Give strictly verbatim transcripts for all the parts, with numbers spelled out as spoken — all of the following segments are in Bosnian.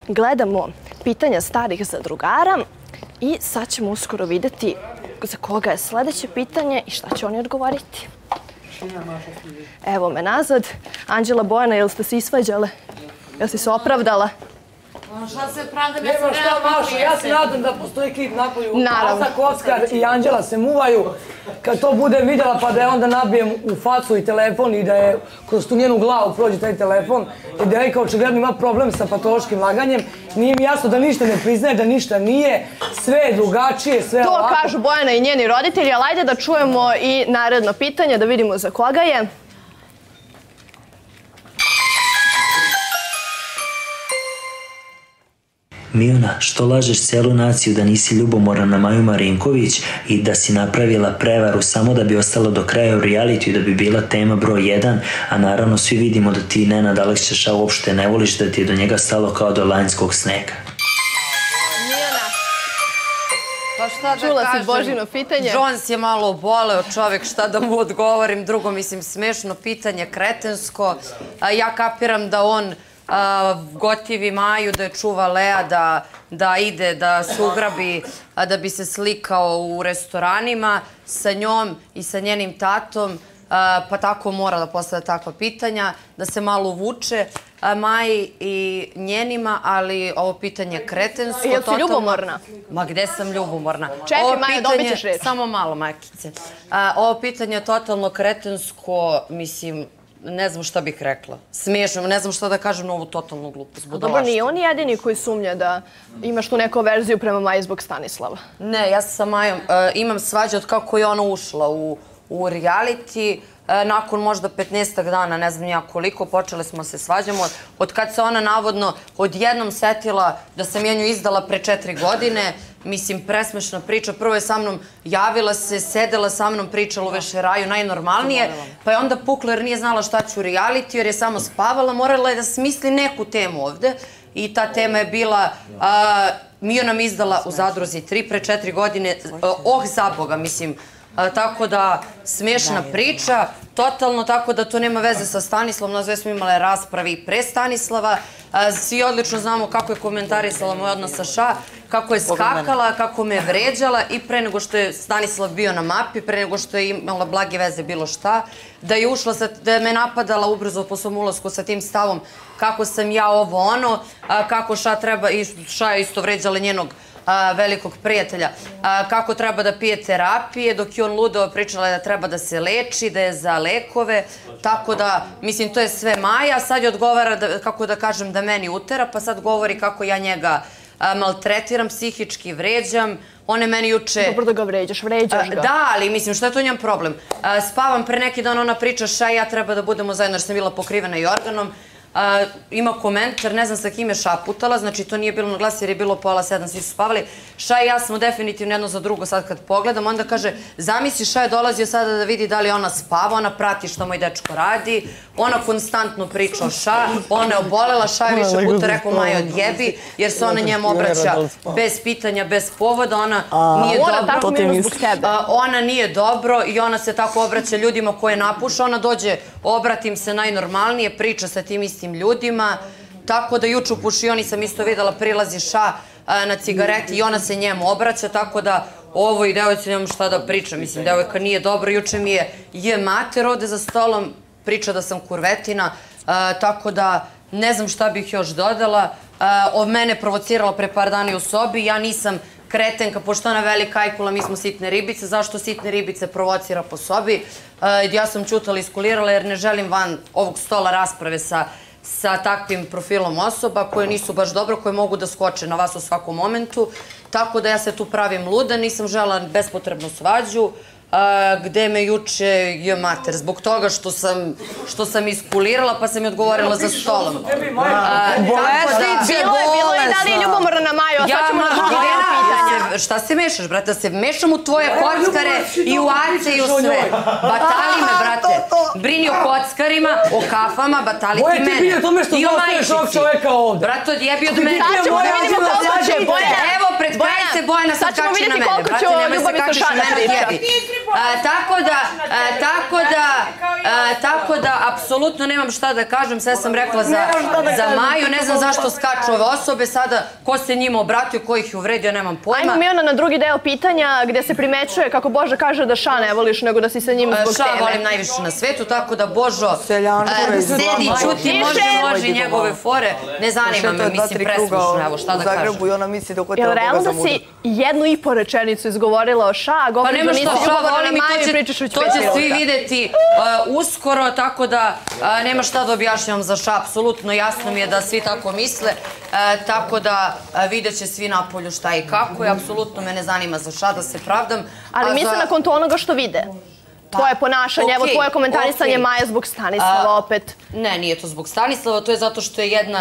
gledamo pitanja starih zadrugara i sad ćemo uskoro vidjeti za koga je sljedeće pitanje i šta će oni odgovoriti. Evo me nazad. Anđela, Bojana, jel ste se isvađale? Jel si se opravdala? Šta se pravda? Nema šta, Mašo, ja se nadam da postoji klip napolju. Naravno. Azak, Oskar i Anđela se muvaju. Kad to budem vidjela pa da je onda nabijem u facu i telefon i da je kroz tu njenu glavu prođe taj telefon i da je kao očigledno ima problem sa patološkim laganjem. Nije mi jasno da ništa ne priznaje, da ništa nije. Sve je drugačije, sve je ovako. To kažu Bojana i njeni roditelji, ali ajde da čujemo i naredno pitanje, da vidimo za koga je. Mijuna, što lažeš celu naciju da nisi ljubomorna na Maju Marinković i da si napravila prevaru samo da bi ostala do kraja u realitiju i da bi bila tema broj jedan, a naravno svi vidimo da ti Nenad Aleksića uopšte ne voliš, da ti je do njega stalo kao do lanjskog snega. Čula si Božino pitanje. Jones je malo oboleo čovjek, šta da mu odgovorim. Drugo, mislim, smešno pitanje, kretensko. Ja kapiram da on gotivi Maju, da je čuva Lea, da ide, da se ugrabi, da bi se slikao u restoranima sa njom i sa njenim tatom, pa tako mora da postavlja takva pitanja, da se malo uvuče Maji i njenima, ali ovo pitanje je kretensko. Jel si ljubomorna? Ma gde sam ljubomorna? Čekaj, Maja, dobit ćeš reč. Samo malo, Majkice. Ovo pitanje je totalno kretensko, mislim, ne znam šta bih rekla. Smiješno, ne znam šta da kažem na ovu totalnu glupost. Dobro, nije on jedini koji sumnja da imaš tu neku verziju prema Maji zbog Stanislava. Ne, ja sa Majom imam svađe od kako je ona ušla u reality. Nakon možda petnaestak dana, ne znam ja koliko, počeli smo se svađamo. Od kad se ona navodno odjednom setila da sam ja nju izdala pre četiri godine, mislim, presmešna priča. Prvo je sa mnom javila se, sedela sa mnom, pričala u vešeraju, najnormalnije, pa je onda pukla jer nije znala šta ću u reality, jer je samo spavala, morala je da smisli neku temu ovde i ta tema je bila Mijuna mi izdala u Zadruzi tri pre četiri godine, oh za Boga, mislim, tako da smiješna priča, totalno, tako da to nema veze sa Stanislavom, na sve smo imale raspravi i pre Stanislava, svi odlično znamo kako je komentarisala moj odnos sa Ša, kako je skakala, kako me je vređala i pre nego što je Stanislav bio na mapi, pre nego što je imala blage veze bilo šta, da je ušla, da je me napadala ubrzo po svom ulasku sa tim stavom kako sam ja ovo ono, kako Ša treba, i Ša je isto vređala njenog velikog prijatelja, kako treba da pije terapije, dok je on ludao pričala da treba da se leči, da je za lekove, tako da, mislim, to je sve Maja, sad je odgovara, kako da kažem, da meni utera, pa sad govori kako ja njega maltretiram, psihički vređam, on je meni juče... Dobro da ga vređaš, vređaš ga. Da, ali mislim, što je to njen problem? Spavam pre neki dan, ona priča Ša i ja treba da budemo zajedno, jer sam bila pokrivena jorganom, ima komentar, ne znam sa kim je šaputala, znači to nije bilo na glas jer je bilo pola sedam, svi su spavali. Ša i ja smo definitivno jedno za drugo sad kad pogledam, onda kaže, zamisli Ša je dolazio sada da vidi da li ona spava, ona prati što moj dečko radi, ona konstantno priča o Ša, ona je obolela, Ša je više puta rekao Maja odjebi, jer se ona njemu obraća bez pitanja, bez povoda, ona nije dobro, ona nije dobro i ona se tako obraća ljudima koje napuša, ona dođe, obratim se najnormalnije, priča sa tim istim ljudima, tako da juče u pušioni sam isto videla prilazi Ša na cigareti i ona se njemu obraća, tako da ovo i devojci nemam šta da pričam, mislim, devojka nije dobro, juče mi je je mater ovde za stolom, priča da sam kurvetina, tako da ne znam šta bih još dodala, od mene provocirala pre par dana u sobi, ja nisam kretenka, pošto ona velika ajkula, mi smo sitne ribice, zašto sitne ribice provocira po sobi, ja sam ćutala i iskulirala jer ne želim van ovog stola rasprave sa sa takvim profilom osoba koje nisu baš dobro, koje mogu da skoče na vas u svakom momentu, tako da ja se tu pravim luda, nisam žela bespotrebnu svađu, gde me juče je mater, zbog toga što sam iskulirala pa sam mi odgovorila za stolom. Bolesnice, bilo je da li je ljubomorna na Maju, a sad ćemo na drugi deo pitanja. šta se mešaš, brate? Da se mešam u tvoje kockare i u ace i u sve. Batali me, brate. Brini o kockarima, o kafama, batali ti mene. Boja, ti bilje tome što zaostaješ ovog čoveka ovde. Brate, odjebi od mene. Sad ćemo da vidimo koliko će Bojana. Evo, pred kraj se Bojana sad kači na mene. Brate, nemoj se kačiš na mene, odjebi. Tako da, tako da, tako da, apsolutno nemam šta da kažem, sve sam rekla za Maju, ne znam zašto skaču ove osobe, sada ko se njima obratio, ko ih je uvredio, nemam pojma. Ajmo Miona na drugi deo pitanja gdje se primećuje kako Boža kaže da Ša ne voliš nego da si sa njim zbog teme. Ša volim najviše na svetu, tako da Božo sedi, čuti, može, može njegove fore, ne zanima me, mislim, preslušno, evo šta da kažem. Jel realno da si jednu i po rečenicu izgovorila o Ša, a govoriš da nisi ljubomorna na Maju i pričaš već pet minuta? To će svi videti uskoro, tako da nema šta da objašnjam za Ša, apsolutno jasno mi je da svi tako misle, tako da vidjet će svi napolju šta i kako i apsolutno me ne zanima za Ša da se pravdam. Ali misle nakon to onoga što vide? Tvoje ponašanje, evo tvoje komentarisanje Maje zbog Stanislava opet. Ne, nije to zbog Stanislava, to je zato što je jedna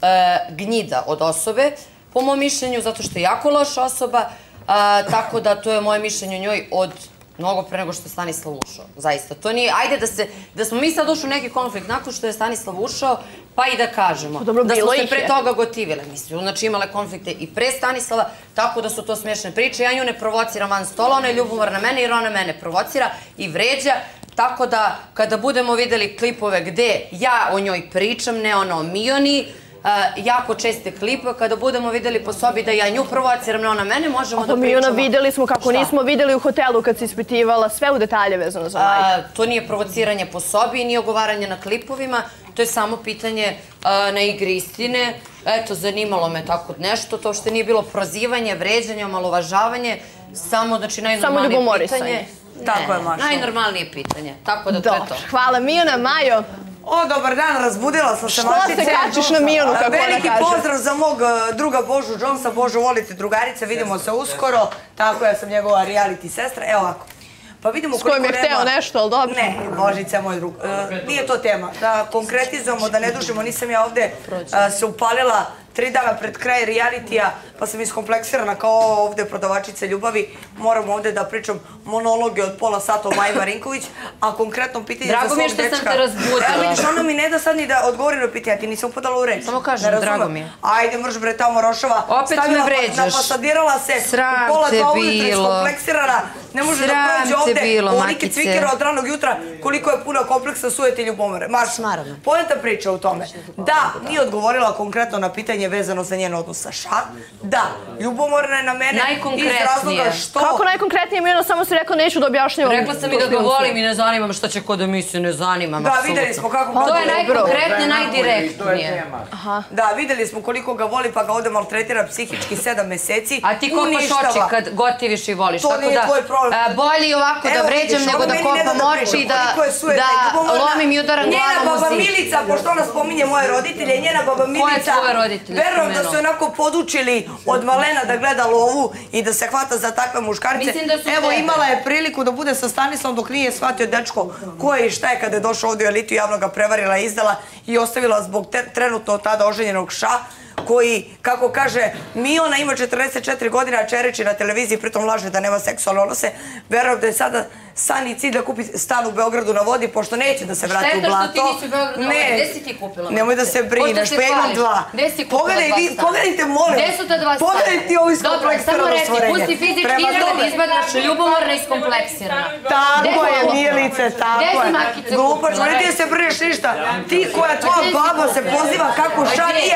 gnjida od osobe, po mom mišljenju, zato što je jako loša osoba, tako da to je moje mišljenje o njoj od mnogo pre nego što je Stanislav ušao, zaista. To nije, ajde da se, da smo mi sad ušli u neki konflikt nakon što je Stanislav ušao, pa i da kažemo da smo se pre toga gotivile. Mislim, znači imale konflikte i pre Stanislava, tako da su to smiješne priče. Ja nju ne provociram van stola, ona je ljubomorna na mene jer ona mene provocira i vređa. Tako da, kada budemo videli klipove gde ja o njoj pričam, ne ono o Mioni, jako česte klipe, kada budemo videli po sobi da ja nju provociram, ne ona mene, možemo da pričamo. Miona, videli smo kako nismo videli u hotelu kad si ispitivala sve u detalje vezano za Maju. To nije provociranje po sobi i nije ogovaranje na klipovima, to je samo pitanje na igri istine. Eto, zanimalo me tako nešto, to što nije bilo prozivanje, vređanje, omalovažavanje, samo, znači, najnormalnije pitanje. Tako je, Mašo. Najnormalnije pitanje, tako da to je to. Hvala, Miona. Majo? O, dobar dan, razbudila sam se, Mašice. Što se kačiš na Mionu, kako ona kaže? Veliki pozdrav za mog druga Božu Jonesa. Božo, volite drugarice, vidimo se uskoro. Tako, ja sam njegova reality sestra. Evo ovako. Pa vidimo koliko nema... S kojim je hteo nešto, ali dobro? Ne, Božica je moj drug. Nije to tema. Da konkretizujemo, da ne dužimo, nisam ja ovde se upalila tri dana pred kraj realitija, pa sam iskompleksirana kao ovde prodavačice ljubavi. Moram ovde da pričam monologe od pola sata o Maji Marinković, a konkretno pitanje za svog dečka... Drago mi je što sam te razbudila. Evo vidiš, ona mi ne da sad ni da odgovori na pitanje, ti nisam upadala u reč. Samo kažem, drago mi je. Ajde, mrš bre, tamo Rošova. Opet me vređaš. Napasadirala se, u pola dva ujutro iskompleksirana, ne može da prođe ovde ovolike cvikere od ranog jutra, koliko je puno kompleksa sujete i ljubomore. Marš, poenta priča u tome. Da, nije odgovorila konkretno na pitanje vezano za njen odnos sa Ša. Da, ljubomorna je na mene iz razloga što... Kako najkonkretnije, Miona, samo si rekla neću da objašnjavam. Rekla sam i da ga volim i ne zanimam šta će ko da misli, ne zanimam. Da, videli smo kako... To je najkonkretnije, najdirektnije. Da, videli smo koliko ga voli pa ga ovde maltretira psihički sedam meseci. A ti kopaš oči kad gotiviš i voliš. To nije tvoj problem. Bolje ovako da vređam nego da kopam oči i da lomim i udaram glavom u zid. Njena baba Milica, pošto ona spominje moje roditelje, njena baba Milica, verujem da su onako podučili od malena da gleda lovu i da se hvata za takve muškarce. Evo, imala je priliku da bude sa Stanislavom dok nije shvatio dečko ko je i šta je kada je došao ovdje u elitu, javno ga prevarila, izdala i ostavila zbog trenutno tada oženjenog Ša, koji, kako kaže, Miona ima četrdeset četiri godine, a čereči na televiziji, pritom laže da nema seksualne odnose. Verujem da je sada san i cilj da kupi stan u Beogradu na vodi, pošto neće da se vrati u blato. Šteta što ti nisi u Beogradu na vodi, gde si ti kupila? Nemoj da se brineš, pa imam dva. Gde si kupila dva stana? Pogledajte, molim. Gde su ta dva stana? Pogledajte ovo iskompleksirano stvorenje. Pusti fizički izgled da izgledaš ljubomorna i iskompleksirana. Tako je, Milice, tako je. Gde si Markice? Glupač, ne ti se brineš ništa. Ti koja tvoja baba se poziva kako Ša nije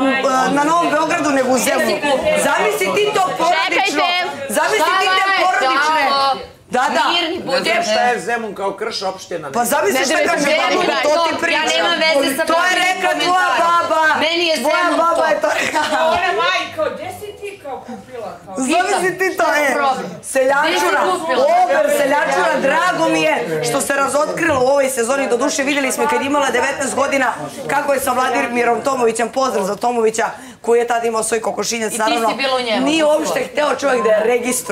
na Novom Beogradu nego u Zemlju. Zamisli ti to porodično. Zamisli ti te porodične. Da, da. Ne znam šta je Zemun kao krš opština. Pa zamisli šta kaže baba, to ti pričam. Ja nema veze sa to je rekla tvoja baba. Meni je Zemun to. Tvoja baba je to rekla. Ona majko, gde si ti kao kupila? Zamisli ti to, e. Seljačuna, over seljačuna, drago mi je što se razotkrilo u ovoj sezoni. Do duše vidjeli smo kad imala devetnaest godina kako je sa Vladimirom Tomovićem, pozdrav za Tomovića, koji je tada imao svoj kokošinjac, naravno. I ti si bilo u njemu. Nije uopšte hteo čovjek da je registruje.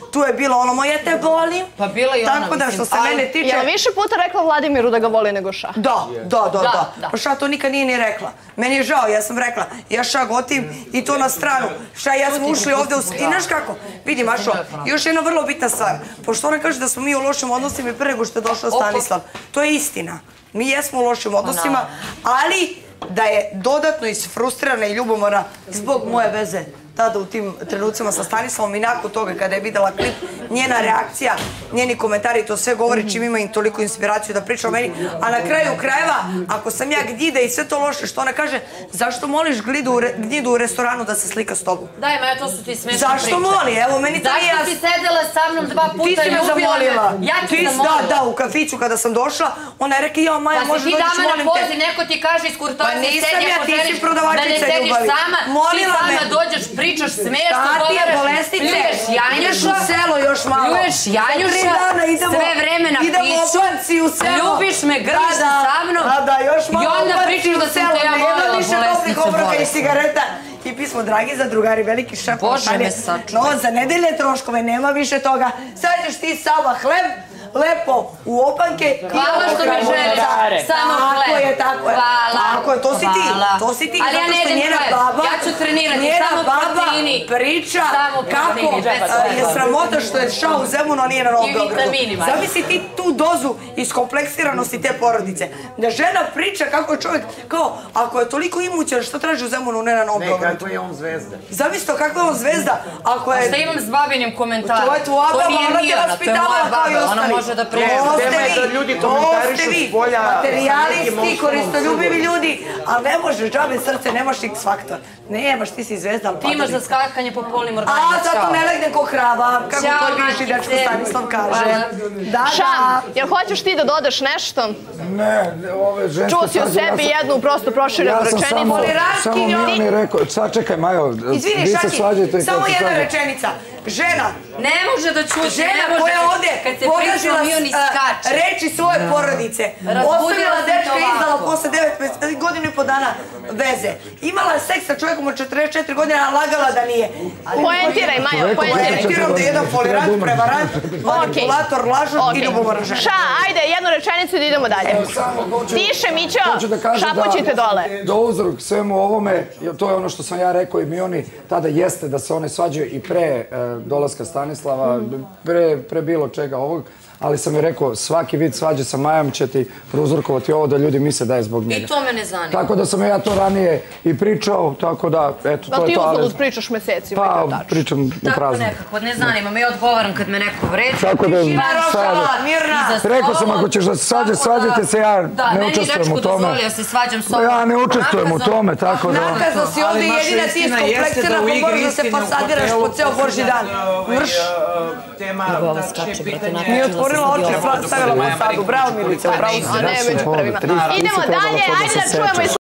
tu je bilo ono moje te volim. Pa bila i ona, tako da što se mene tiče... Je li više puta rekla Vladimiru da ga voli nego Ša? Da, da, da, da. Pa Ša to nikad nije ni rekla. Meni je žao, ja sam rekla, ja Ša gotim i to na stranu. Ša i ja smo ušli ovde u... I znaš kako? Vidi, Mašo, još jedna vrlo bitna stvar. Pošto ona kaže da smo mi u lošim odnosima i pre nego što je došao Stanislav. To je istina. Mi jesmo u lošim odnosima, ali da je dodatno isfrustrirana i ljubomorna zbog moje veze tada u tim trenucima sa Stanislavom i nakon toga kada je videla klip, njena reakcija, njeni komentari, to sve govori čim ima im toliko inspiraciju da priča o meni, a na kraju krajeva, ako sam ja gnjida i sve to loše što ona kaže, zašto moliš gnjidu u restoranu da se slika s tobom? Daj, Maja, to su ti smešne priče. Zašto moli? Evo, meni to nije... Zašto si sedela sa mnom dva puta i Ti si me zamolila. Ja ti zamolila. Da, da, u kafiću kada sam došla, ona je rekla, jao, Maja, može dođeš, molim te. Pa si ti dama na poziv, neko ti kaže iz kurtoazije, sedi ako želiš da ne sediš sama, ti sama dođeš, pričaš smešno, govaraš, pljuješ Janjuša, još malo. Pljuješ Janjuša, sve vreme na piću, ljubiš me, grliš se sa mnom i onda pričaš da sam te ja volila, bolesnice bolest. I cigareta i pismo, dragi za drugari, veliki šef. Bože me sačuvaj. No, za nedeljne troškove nema više toga. Sad ćeš ti sama hleb, lepo u opanke. Hvala što me želiš, samo hleb. Tako je, tako je. Hvala. Tako je, to si ti. To si ti. Ali ja ne idem hleb, ja ću trenirati, samo proteini. Njena baba priča kako je sramota što je Ša u Zemunu, a nije na Novom Beogradu. I vitaminima. Zamisli ti tu dozu iskompleksiranosti te porodice. Da žena priča kako je čovjek, kao, ako je toliko imućan, što traži u Zemunu, ne na Novom Beogradu. Ne, kako je on zvezda. Zamisli to, kako je on zvezda, ako je... Šta imam s babinim komentarom? To je tvoja baba, ona te vaspitavala kao i ostali. Može da priča. Tema je da ljudi komentarišu s polja... Materijalisti, koristoljubivi ljudi, ali ne možeš, džabe srce, nemaš X faktor. Nemaš, ti si zvezda, ali Ti imaš za skakanje po polnim organima. A, zato ne legnem ko hrava, kako to bivši dečko Stanislav kaže. Ša, jel hoćeš ti da dodaš nešto? Ne, ove ženske... Čuo si o sebi jednu prostu proširenu rečenicu. Ja sam samo, samo Milani rekao, sad čekaj Majo, izvini, Šaki, samo jedna rečenica. Žena, ne može da čuti, žena koja ovde pogazila reči svoje porodice, ostavila dečka i izdala posle devet godina i po dana veze. Imala je seks sa čovjekom od četrdeset četiri godine, a lagala da nije. Poentiraj, Majo, poentiraj. Poentiram da je jedan folirant, prevarant, manipulator, lažar i ljubomora žena. Ša, ajde, jednu rečenicu i da idemo dalje. Tiše, Mićo, šapućite dole. Da uzrok svemu ovome, to je ono što sam ja rekao i mi oni, tada jeste da se one svađaju i pre dolaska Stanislava, pre bilo čega ovog, ali sam joj rekao, svaki vid svađe sa Majom će ti prouzrokovati ovo da ljudi misle da je zbog njega. I to me ne zanima. Tako da sam ja to ranije i pričao, tako da, eto, to je to. Da ti uzalud pričaš mesecima i to tačno. Pa, pričam u praznu. Tako nekako, ne zanima me, ja odgovaram kad me neko vređa. Tako da, rekao sam, ako ćeš da se svađa, svađate se, ja ne učestvujem u tome. Da, meni dečko dozvolio se svađam s ovom. Ja ne učestvujem u tome, tako da... Nakaza si ovdje jedina ti iskompleksirana, pa moraš da se fasadiraš po ceo Božji dan. Mrš! Nije otvorila oči, stavila fasadu. Bravo, Milice, bravo si. A ne, među prvima. Idemo dalje, ajde da čujemo